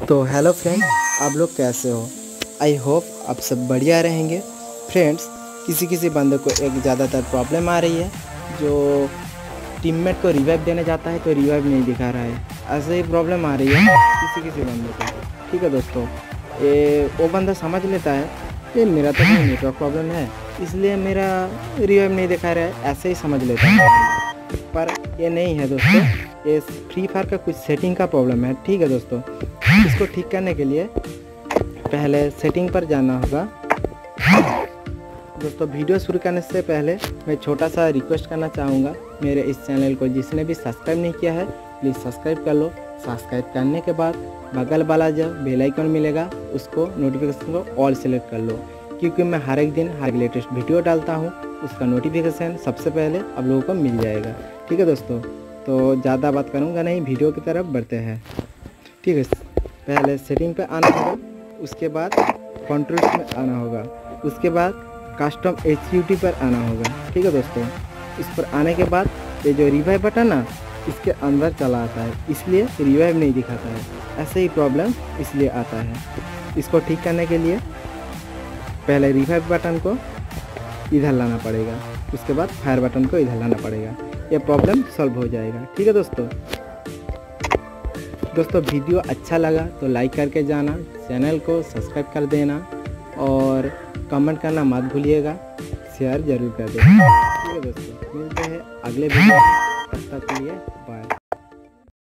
तो hello friends, आप लोग कैसे हो? आई होप आप सब बढ़िया रहेंगे। फ्रेंड्स, किसी बंदे को एक ज़्यादातर प्रॉब्लम आ रही है, जो टीममेट को रिवाइव देने जाता है तो रिवाइव नहीं दिखा रहा है। ऐसे ही प्रॉब्लम आ रही है किसी बंदे को। ठीक है दोस्तों, ये वो बंदा समझ लेता है कि मेरा तो कोई नेटवर्क प्रॉब्लम है, इसलिए मेरा रिवाइव नहीं दिखा रहा है, ऐसे ही समझ लेता है। पर ये नहीं है दोस्तों, ये फ्री फायर का कुछ सेटिंग का प्रॉब्लम है। ठीक है दोस्तों, इसको ठीक करने के लिए पहले सेटिंग पर जाना होगा। दोस्तों, वीडियो शुरू करने से पहले मैं छोटा सा रिक्वेस्ट करना चाहूँगा, मेरे इस चैनल को जिसने भी सब्सक्राइब नहीं किया है प्लीज़ सब्सक्राइब कर लो। सब्सक्राइब करने के बाद बगल वाला जो बेल आइकन मिलेगा उसको नोटिफिकेशन को ऑल सेलेक्ट कर लो, क्योंकि मैं हर एक दिन हर लेटेस्ट वीडियो डालता हूँ, उसका नोटिफिकेशन सबसे पहले आप लोगों को मिल जाएगा। ठीक है दोस्तों, तो ज़्यादा बात करूँगा नहीं, वीडियो की तरफ बढ़ते हैं। ठीक है, पहले सेटिंग पे आना होगा, उसके बाद कंट्रोल्स में आना होगा, उसके बाद कस्टम HUD पर आना होगा। ठीक है दोस्तों, इस पर आने के बाद ये जो रिवाइव बटन ना इसके अंदर चला आता है, इसलिए रिवाइव नहीं दिखाता है। ऐसे ही प्रॉब्लम इसलिए आता है। इसको ठीक करने के लिए पहले रिवाइव बटन को इधर लाना पड़ेगा, उसके बाद फायर बटन को इधर लाना पड़ेगा, ये प्रॉब्लम सॉल्व हो जाएगा। ठीक है दोस्तों, वीडियो अच्छा लगा तो लाइक करके जाना, चैनल को सब्सक्राइब कर देना और कमेंट करना मत भूलिएगा, शेयर ज़रूर कर देना। ठीक है दोस्तों, मिलते हैं अगले वीडियो में, तब तक के लिए